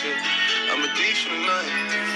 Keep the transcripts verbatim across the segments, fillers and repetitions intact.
shit. I'm a thief for the night.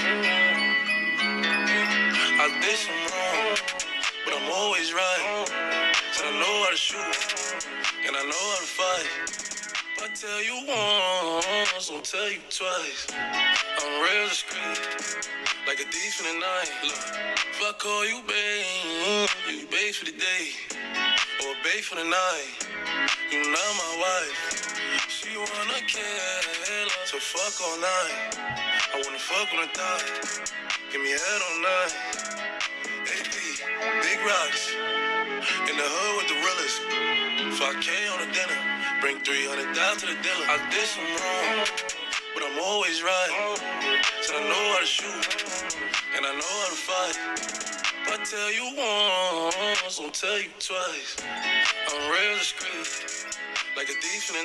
I did some wrong, but I'm always right. Said I know how to shoot, and I know how to fight. If I tell you once, I'll tell you twice. I'm real discreet, like a thief in the night. Look, if I call you babe, you babe for the day, or babe for the night. You not my wife. She wanna kill, so fuck all night. I wanna fuck on the thigh, give me head all night. A P, big rocks, in the hood with the realest. five K on the dinner, bring three hundred down to the dealer. I did some wrong, but I'm always right. Said I know how to shoot, and I know how to fight. If I tell you once, I'll tell you twice. I'm real discreet, like a thief in the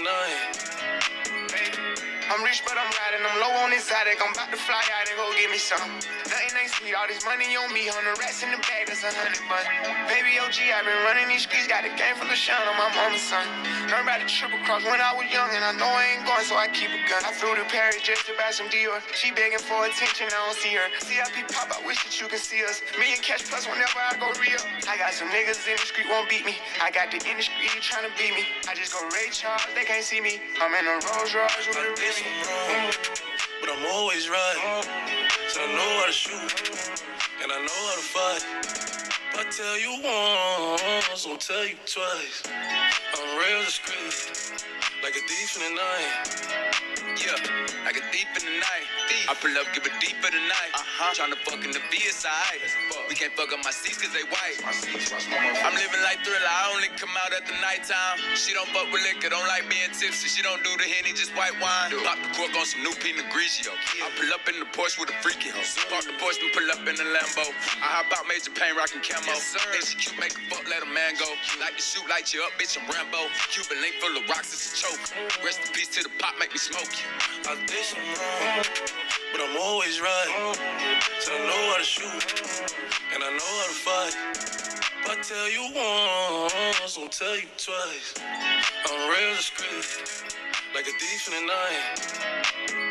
night. I'm rich, but I'm riding. I'm low on exotic. I'm about to fly out and go get me some. Nothing ain't sweet. All this money on me. On the rats in the bag, that's a hundred bun. Baby O G, I been running these streets. Got a game full of shine on my mama's son. Learned about the triple cross when I was young, and I know I ain't going, so I keep a gun. I flew to Paris just to buy some Dior. She begging for attention, I don't see her. C I P pop, I wish that you can see us. Me and Cash Plus whenever I go real. I got some niggas in the street won't beat me. I got the industry trying to beat me. I just go Ray Charles, they can't see me. I'm in a Rolls Royce with a Ray. Wrong, but I'm always right. So I know how to shoot, and I know how to fight. If I tell you once, I'll tell you twice. I'm real discreet, like a thief in the night. Yeah, like a thief in the night. Thief. I pull up, give it deep for the night. Uh-huh. Tryna fuck in the V S I. We can't fuck up my seats cause they white. I'm living like Thriller, I only come out at the nighttime. She don't fuck with liquor, don't like being tipsy. She don't do the Henny, just white wine. Pop the cork on some new Pinot Grigio. I pull up in the Porsche with a freaky hoe. Park the Porsche and pull up in the Lambo. I hop out Major Payne rockin' camo. Yes, and she cute, make a fuck, let a man go. Like to shoot, light you up, bitch, I'm Rambo. Cuban link full of rocks, it's a choke. Rest in peace to the pop, make me smoke you. I did some wrong, but I'm always right. Said I know how to shoot, and I know how to fight. If I tell you once, I'll tell you twice. I'm real discreet, like a thief in the night.